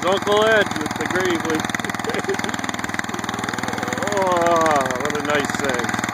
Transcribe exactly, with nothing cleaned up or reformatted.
There's Uncle Ed with the gravely. Oh, what a nice thing.